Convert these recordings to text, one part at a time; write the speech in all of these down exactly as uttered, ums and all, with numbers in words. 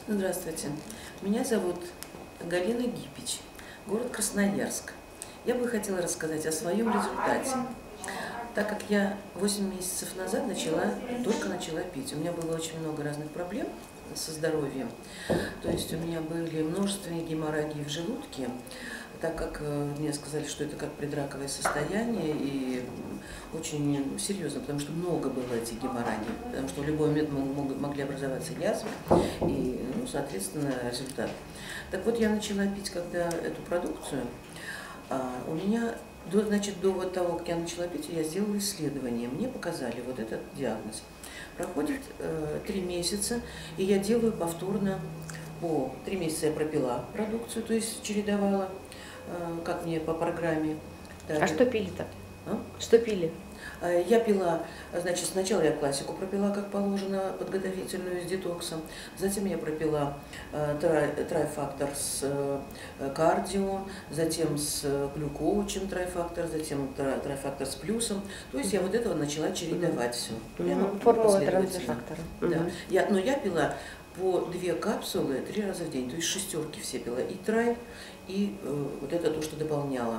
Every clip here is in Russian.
Здравствуйте. Меня зовут Галина Гипич, город Красноярск. Я бы хотела рассказать о своем результате. Так как я восемь месяцев назад начала, только начала пить. У меня было очень много разных проблем со здоровьем. То есть у меня были множественные геморрагии в желудке, так как мне сказали, что это как предраковое состояние, и очень серьезно, потому что много было этих геморрагий, потому что в любой момент могли образоваться язвы, и, ну, соответственно, результат. Так вот, я начала пить, когда эту продукцию, а, у меня, до, значит, до вот того, как я начала пить, я сделала исследование, мне показали вот этот диагноз. Проходит э, три месяца, и я делаю повторно, по три месяца я пропила продукцию, то есть чередовала, как мне по программе. А что пили-то? А? Что пили? Я пила, значит, сначала я классику пропила, как положено, подготовительную с детоксом. Затем я пропила трайфактор с кардио, затем с глюкоучем трайфактор, затем трайфактор с плюсом. То есть я вот этого начала чередовать все. Mm-hmm. Формула трансфактора. Да. Mm-hmm. я, но я пила по две капсулы три раза в день, то есть шестерки все пила. И трай, и э, вот это то, что дополняла.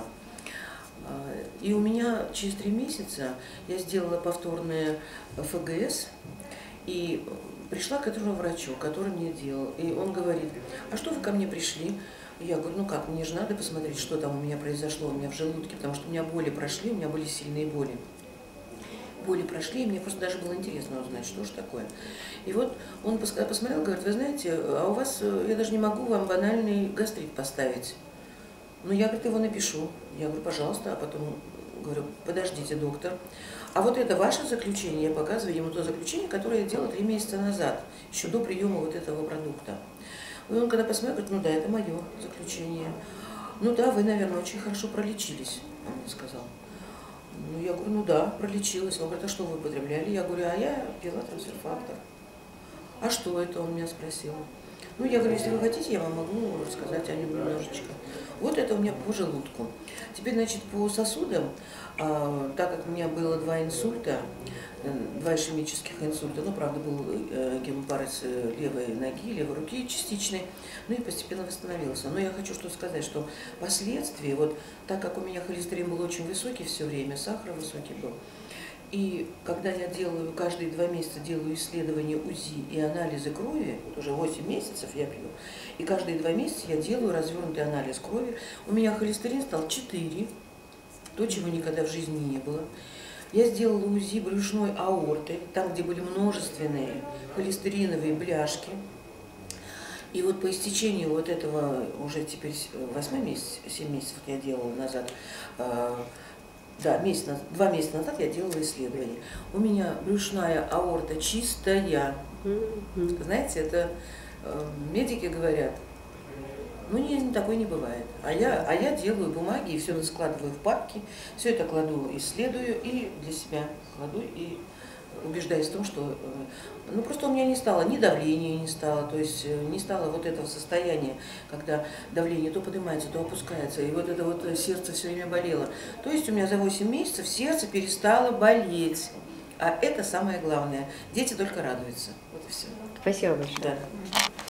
И у меня через три месяца я сделала повторное эф гэ эс и пришла к этому врачу, который мне делал. И он говорит: а что вы ко мне пришли? Я говорю: ну как, мне же надо посмотреть, что там у меня произошло, у меня в желудке, потому что у меня боли прошли, у меня были сильные боли. Боли прошли, и мне просто даже было интересно узнать, что же такое. И вот он посмотрел, говорит: вы знаете, а у вас, я даже не могу вам банальный гастрит поставить. Ну, я, говорит, его напишу. Я говорю: пожалуйста. А потом говорю: подождите, доктор. А вот это ваше заключение, я показываю ему то заключение, которое я делала три месяца назад, еще до приема вот этого продукта. И он когда посмотрел, говорит: ну да, это мое заключение. Ну да, вы, наверное, очень хорошо пролечились, он мне сказал. Ну, я говорю: ну да, пролечилась. Он говорит: а что вы употребляли? Я говорю: а я пила трансфертактор. А что это, он меня спросил. Ну, я говорю: если вы хотите, я вам могу рассказать о нем немножечко. Вот это у меня по желудку. Теперь, значит, по сосудам, а, так как у меня было два инсульта, два ишемических инсульта, ну, правда, был э, гемопарез левой ноги, левой руки частичный, ну и постепенно восстановился. Но я хочу что сказать, что впоследствии, вот так как у меня холестерин был очень высокий все время, сахар высокий был, и когда я делаю, каждые два месяца делаю исследования УЗИ и анализы крови, уже восемь месяцев я пью, и каждые два месяца я делаю развернутый анализ крови, у меня холестерин стал четыре, то, чего никогда в жизни не было. Я сделала УЗИ брюшной аорты, там, где были множественные холестериновые бляшки. И вот по истечению вот этого, уже теперь восьмой месяц, семь месяцев я делала назад, да, месяц, два месяца назад я делала исследование. У меня брюшная аорта чистая. Знаете, это э, медики говорят: ну, не, такой не бывает. А я, а я делаю бумаги и все это складываю в папки, все это кладу, исследую и для себя кладу и убеждаюсь в том, что э, ну, просто у меня не стало, ни давления не стало, то есть э, не стало вот этого состояния, когда давление то поднимается, то опускается, и вот это вот сердце все время болело. То есть у меня за восемь месяцев сердце перестало болеть. А это самое главное. Дети только радуются. Вот и все. Спасибо большое. Да.